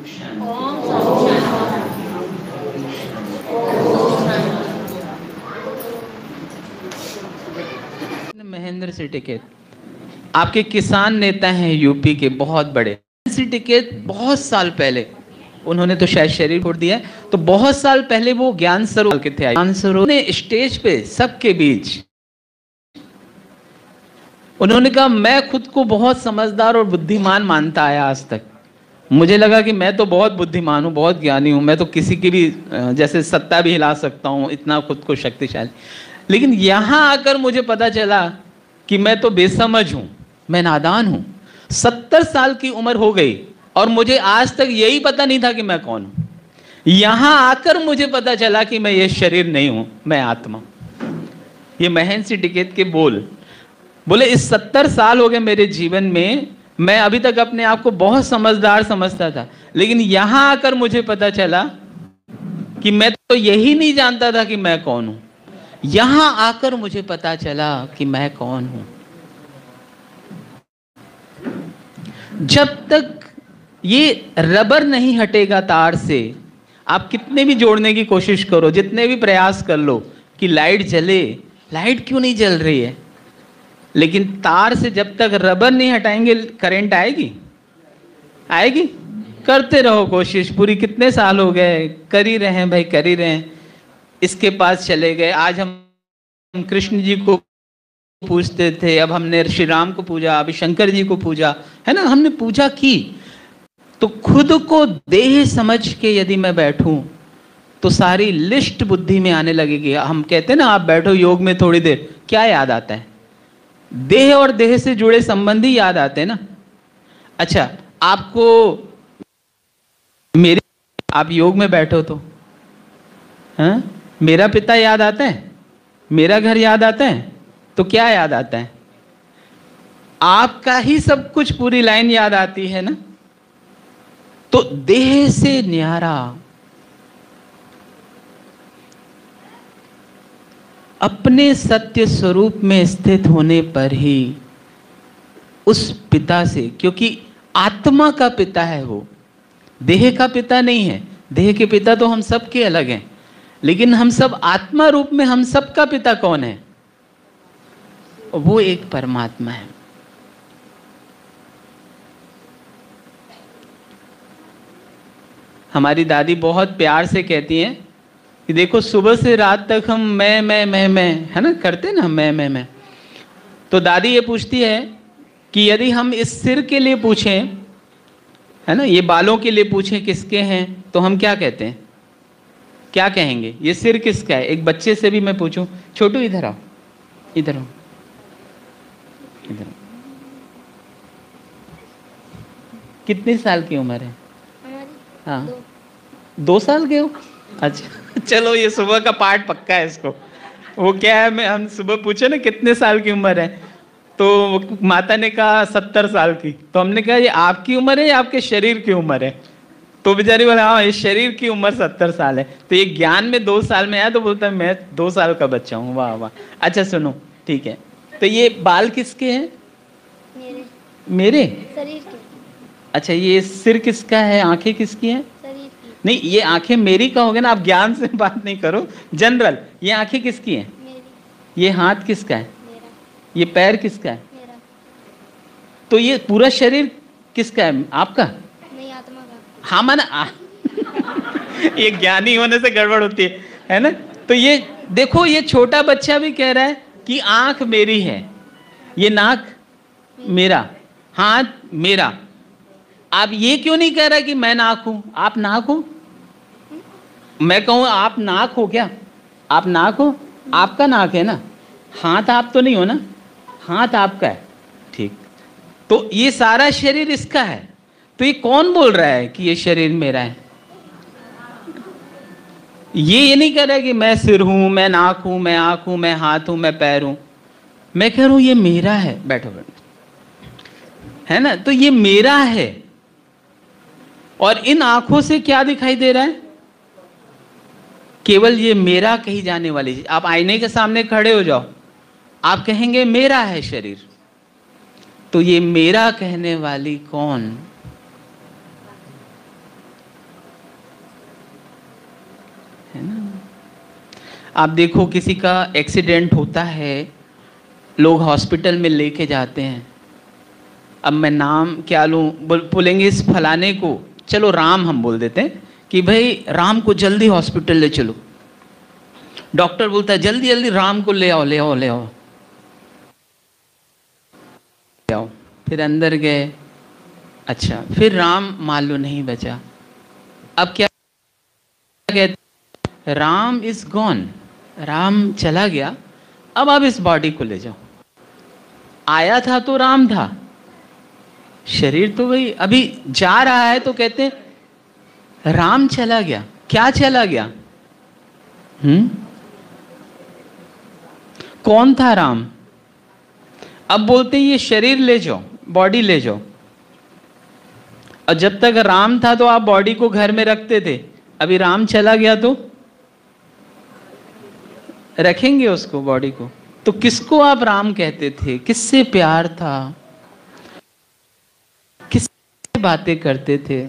महेंद्र सिंह टिकैत आपके किसान नेता हैं यूपी के बहुत बड़े। सिंह टिकैत बहुत साल पहले, उन्होंने तो शायद शरीर छोड़ दिया है, तो बहुत साल पहले वो ज्ञान सरोवर के थे। ज्ञान सरोवर ने स्टेज पे सबके बीच उन्होंने कहा, मैं खुद को बहुत समझदार और बुद्धिमान मानता आया आज तक। मुझे लगा कि मैं तो बहुत बुद्धिमान हूँ, बहुत ज्ञानी हूँ, मैं तो किसी की भी जैसे सत्ता भी हिला सकता हूँ, इतना खुद को शक्तिशाली। लेकिन यहां आकर मुझे पता चला कि मैं तो बेसमझ हूं, मैं नादान हूं। 70 साल की उम्र हो गई और मुझे आज तक यही पता नहीं था कि मैं कौन हूं। यहां आकर मुझे पता चला कि मैं ये शरीर नहीं हूं, मैं आत्मा। ये महेंद्र सिंह टिकैत के बोले इस 70 साल हो गए मेरे जीवन में, मैं अभी तक अपने आप को बहुत समझदार समझता था, लेकिन यहां आकर मुझे पता चला कि मैं तो यही नहीं जानता था कि मैं कौन हूं। यहां आकर मुझे पता चला कि मैं कौन हूं। जब तक ये रबर नहीं हटेगा तार से, आप कितने भी जोड़ने की कोशिश करो, जितने भी प्रयास कर लो कि लाइट जले, लाइट क्यों नहीं जल रही है, लेकिन तार से जब तक रबर नहीं हटाएंगे करंट आएगी? आएगी? करते रहो कोशिश पूरी। कितने साल हो गए, कर ही रहे हैं भाई, कर ही रहे हैं। इसके पास चले गए, आज हम कृष्ण जी को पूजते थे, अब हमने श्री राम को पूजा, अभी शंकर जी को पूजा, है ना, हमने पूजा की। तो खुद को देह समझ के यदि मैं बैठूं तो सारी लिस्ट बुद्धि में आने लगेगी। हम कहते हैं ना, आप बैठो योग में थोड़ी देर, क्या याद आता है? देह और देह से जुड़े संबंधी याद आते हैं ना। अच्छा, आपको मेरे, आप योग में बैठो तो हाँ, मेरा पिता याद आता है, मेरा घर याद आता है, तो क्या याद आता है? आपका ही सब कुछ, पूरी लाइन याद आती है ना। तो देह से न्यारा अपने सत्य स्वरूप में स्थित होने पर ही उस पिता से, क्योंकि आत्मा का पिता है वो, देह का पिता नहीं है। देह के पिता तो हम सबके अलग हैं, लेकिन हम सब आत्मा रूप में हम सबका पिता कौन है? वो एक परमात्मा है। हमारी दादी बहुत प्यार से कहती हैं कि देखो, सुबह से रात तक हम मैं है ना करते ना, मैं। तो दादी ये पूछती है कि यदि हम इस सिर के लिए पूछें, है ना, ये बालों के लिए पूछें किसके हैं, तो हम क्या कहते हैं? क्या कहेंगे? ये सिर किसका है? एक बच्चे से भी मैं पूछूं, छोटू इधर आओ, इधर आओ, इधर आओ। कितने साल की उम्र है? हाँ, 2 साल के हो? अच्छा चलो, ये सुबह का पाठ पक्का है इसको। वो क्या है, हम सुबह पूछे ना कितने साल की उम्र है, तो माता ने कहा 70 साल की। तो हमने कहा ये आपकी उम्र है या आपके शरीर की उम्र है? तो बेचारी बोले हाँ, ये शरीर की उम्र 70 साल है। तो ये ज्ञान में 2 साल में आया, तो बोलता है मैं 2 साल का बच्चा हूँ। वाह वाह। अच्छा सुनो, ठीक है, तो ये बाल किसके हैं? मेरे शरीर के। अच्छा, ये सिर किसका है? आंखें किसकी हैं? शरीर की। नहीं, ये आंखें मेरी कहोगे ना, आप ज्ञान से बात नहीं करो, जनरल। ये आंखें किसकी हैं? मेरी। ये हाथ किसका है? मेरा। ये पैर किसका है? मेरा। तो ये पूरा शरीर किसका है? आपका? नहीं, आत्मा का। हाँ माना ये ज्ञानी होने से गड़बड़ होती है ना। तो ये देखो, ये छोटा बच्चा भी कह रहा है कि आंख मेरी है, ये नाक मेरा, हाथ मेरा। आप ये क्यों नहीं कह रहा कि मैं नाक हूं? आप नाक हो? मैं कहूं आप नाक हो क्या? आप नाक हो? आपका नाक है ना, हाथ आप तो नहीं हो ना? हाथ आपका है, ठीक। तो ये सारा शरीर इसका है। तो ये कौन बोल रहा है कि ये शरीर मेरा है? ये नहीं कह रहा है कि मैं सिर हूं, मैं नाक हूं, मैं आंख हूं, मैं हाथ हूं, मैं पैर हूं। मैं कह रहा हूं ये मेरा है। बैठो बैठो, है ना। तो ये मेरा है। और इन आंखों से क्या दिखाई दे रहा है? केवल ये मेरा कही जाने वाली चीज। आप आईने के सामने खड़े हो जाओ, आप कहेंगे मेरा है शरीर। तो ये मेरा कहने वाली कौन? आप देखो किसी का एक्सीडेंट होता है, लोग हॉस्पिटल में लेके जाते हैं। अब मैं नाम क्या लूँ, बोलेंगे इस फलाने को, चलो राम हम बोल देते हैं कि भाई राम को जल्दी हॉस्पिटल ले चलो। डॉक्टर बोलता है जल्दी जल्दी राम को ले आओ ले आओ ले आओ ले आओ। फिर अंदर गए, अच्छा फिर राम मान लो नहीं बचा। अब क्या कहते, राम इज गॉन, राम चला गया, अब आप इस बॉडी को ले जाओ। आया था तो राम था, शरीर तो वही अभी जा रहा है, तो कहते हैं राम चला गया। क्या चला गया? कौन था राम? अब बोलते हैं ये शरीर ले जाओ, बॉडी ले जाओ। और जब तक राम था तो आप बॉडी को घर में रखते थे, अभी राम चला गया तो रखेंगे उसको, बॉडी को? तो किसको आप राम कहते थे? किससे प्यार था? किससे बातें करते थे?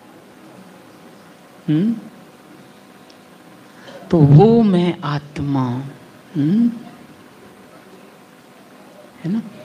तो वो मैं आत्मा, है ना।